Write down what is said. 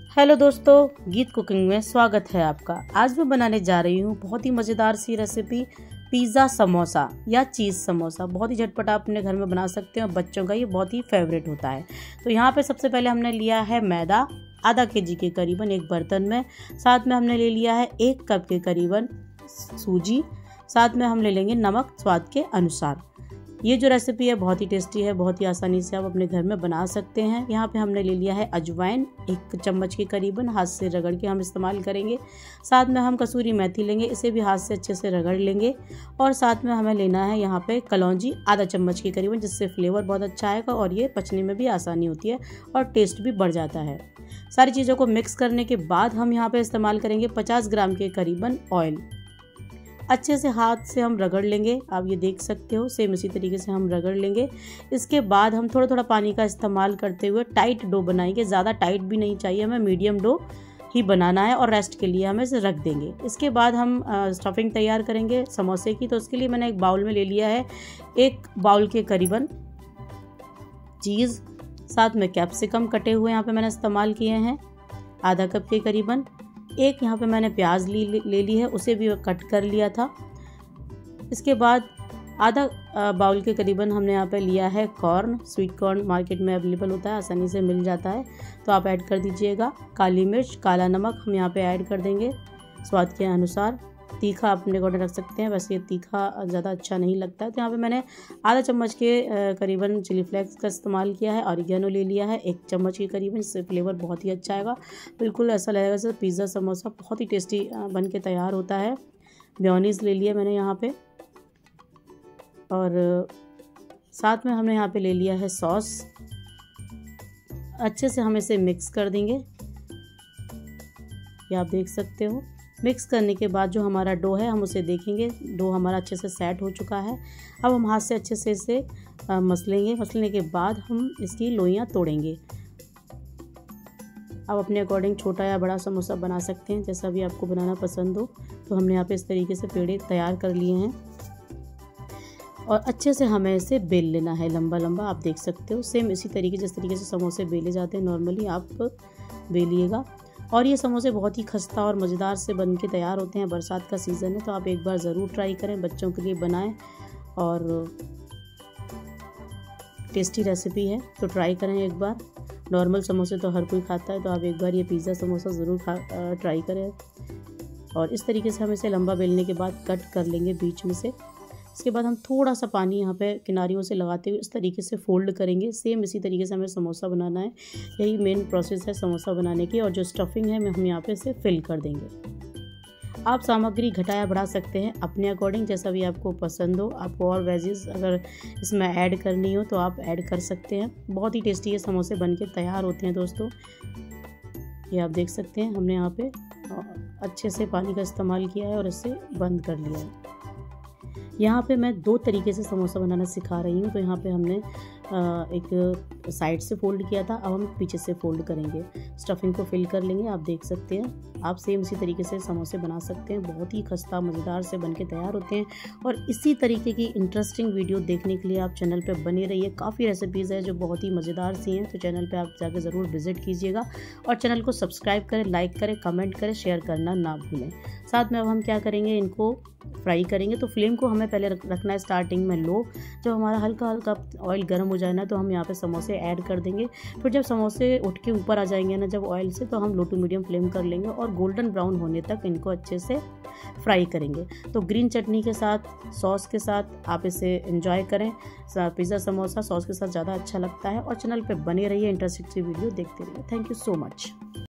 Hello दोस्तों, गीत cooking में स्वागत है आपका। आज मैं बनाने जा रही हूँ बहुत ही मज़ेदार सी रेसिपी, पिज़्ज़ा समोसा या चीज़ समोसा। बहुत ही झटपट आप अपने घर में बना सकते हैं और बच्चों का ये बहुत ही फेवरेट होता है। तो यहाँ पे सबसे पहले हमने लिया है मैदा आधा केजी के करीबन एक बर्तन में। साथ में हमने ले लिया है 1 कप के करीबन सूजी। साथ में हम ले लेंगे नमक स्वाद के अनुसार। ये जो रेसिपी है बहुत ही टेस्टी है, बहुत ही आसानी से आप अपने घर में बना सकते हैं। यहाँ पे हमने ले लिया है अजवाइन 1 चम्मच के करीबन, हाथ से रगड़ के हम इस्तेमाल करेंगे। साथ में हम कसूरी मेथी लेंगे, इसे भी हाथ से अच्छे से रगड़ लेंगे। और साथ में हमें लेना है यहाँ पे कलौंजी आधा चम्मच के करीबन, जिससे फ्लेवर बहुत अच्छा आएगा और ये पचने में भी आसानी होती है और टेस्ट भी बढ़ जाता है। सारी चीज़ों को मिक्स करने के बाद हम यहाँ पे इस्तेमाल करेंगे 50 ग्राम के करीबन ऑयल। अच्छे से हाथ से हम रगड़ लेंगे, आप ये देख सकते हो। सेम इसी तरीके से हम रगड़ लेंगे। इसके बाद हम थोड़ा थोड़ा पानी का इस्तेमाल करते हुए टाइट डो बनाएंगे। ज़्यादा टाइट भी नहीं चाहिए, हमें मीडियम डो ही बनाना है और रेस्ट के लिए हमें इसे रख देंगे। इसके बाद हम स्टफिंग तैयार करेंगे समोसे की। तो उसके लिए मैंने एक बाउल में ले लिया है 1 बाउल के करीबन चीज़। साथ में कैप्सिकम कटे हुए यहाँ पे मैंने इस्तेमाल किए हैं आधा कप के करीबन। एक यहाँ पे मैंने प्याज ले ली है, उसे भी कट कर लिया था। इसके बाद आधा बाउल के करीबन हमने यहाँ पे लिया है कॉर्न। स्वीट कॉर्न मार्केट में अवेलेबल होता है, आसानी से मिल जाता है, तो आप ऐड कर दीजिएगा। काली मिर्च, काला नमक हम यहाँ पे ऐड कर देंगे स्वाद के अनुसार। तीखा आप अपने अकॉर्डिंग रख सकते हैं, वैसे ये तीखा ज़्यादा अच्छा नहीं लगता है। तो यहाँ पे मैंने आधा चम्मच के करीबन चिली फ्लेक्स का इस्तेमाल किया है। ऑरिगेनो ले लिया है 1 चम्मच के करीबन, इससे फ्लेवर बहुत ही अच्छा आएगा। बिल्कुल ऐसा लगेगा जैसे पिज़्ज़ा समोसा बहुत ही टेस्टी बन के तैयार होता है। मेयोनीज़ ले लिया मैंने यहाँ पे, और साथ में हमने यहाँ पे ले लिया है सॉस। अच्छे से हम इसे मिक्स कर देंगे, ये आप देख सकते हो। मिक्स करने के बाद जो हमारा डो है हम उसे देखेंगे, डो हमारा अच्छे से सेट हो चुका है। अब हम हाथ से अच्छे से इसे मसलेंगे। मसलने के बाद हम इसकी लोइयाँ तोड़ेंगे। आप अपने अकॉर्डिंग छोटा या बड़ा समोसा बना सकते हैं, जैसा भी आपको बनाना पसंद हो। तो हमने यहाँ पे इस तरीके से पेड़े तैयार कर लिए हैं और अच्छे से हमें इसे बेल लेना है लंबा लंबा। आप देख सकते हो सेम इसी तरीके जिस तरीके से समोसे बेले जाते हैं नॉर्मली आप बेलिएगा। और ये समोसे बहुत ही खस्ता और मज़ेदार से बन के तैयार होते हैं। बरसात का सीज़न है तो आप एक बार ज़रूर ट्राई करें, बच्चों के लिए बनाएं। और टेस्टी रेसिपी है तो ट्राई करें एक बार। नॉर्मल समोसे तो हर कोई खाता है, तो आप एक बार ये पिज़्ज़ा समोसा ज़रूर ट्राई करें। और इस तरीके से हम इसे लंबा बेलने के बाद कट कर लेंगे बीच में से। इसके बाद हम थोड़ा सा पानी यहाँ पे किनारियों से लगाते हुए इस तरीके से फोल्ड करेंगे। सेम इसी तरीके से हमें समोसा बनाना है, यही मेन प्रोसेस है समोसा बनाने की। और जो स्टफिंग है हम यहाँ पे इसे फिल कर देंगे। आप सामग्री घटाया बढ़ा सकते हैं अपने अकॉर्डिंग, जैसा भी आपको पसंद हो। आपको और वेजीज अगर इसमें ऐड करनी हो तो आप ऐड कर सकते हैं। बहुत ही टेस्टी ये समोसे बन के तैयार होते हैं दोस्तों। ये आप देख सकते हैं हमने यहाँ पे अच्छे से पानी का इस्तेमाल किया है और इसे बंद कर लिया है। यहाँ पे मैं 2 तरीके से समोसा बनाना सिखा रही हूँ। तो यहाँ पे हमने एक साइड से फोल्ड किया था, अब हम पीछे से फोल्ड करेंगे। स्टफिंग को फिल कर लेंगे। आप देख सकते हैं, आप सेम इसी तरीके से समोसे बना सकते हैं। बहुत ही खस्ता मज़ेदार से बन के तैयार होते हैं। और इसी तरीके की इंटरेस्टिंग वीडियो देखने के लिए आप चैनल पर बने रहिए। काफ़ी रेसिपीज़ है जो बहुत ही मज़ेदार सी हैं, तो चैनल पर आप जाकर ज़रूर विजिट कीजिएगा। और चैनल को सब्सक्राइब करें, लाइक करें, कमेंट करें, शेयर करना ना भूलें। साथ में अब हम क्या करेंगे, इनको फ्राई करेंगे। तो फ्लेम को हमें पहले रखना है स्टार्टिंग में लो। जब हमारा हल्का हल्का ऑयल गर्म हो जाए ना, तो हम यहाँ पे समोसे ऐड कर देंगे। फिर जब समोसे उठ के ऊपर आ जाएंगे ना जब ऑयल से, तो हम लो टू मीडियम फ्लेम कर लेंगे और गोल्डन ब्राउन होने तक इनको अच्छे से फ्राई करेंगे। तो ग्रीन चटनी के साथ, सॉस के साथ आप इसे एंजॉय करें। पिज़्ज़ा समोसा सॉस के साथ ज़्यादा अच्छा लगता है। और चैनल पर बने रहिए, इंटरेस्टिंग वीडियो देखते रहिए। Thank you so much.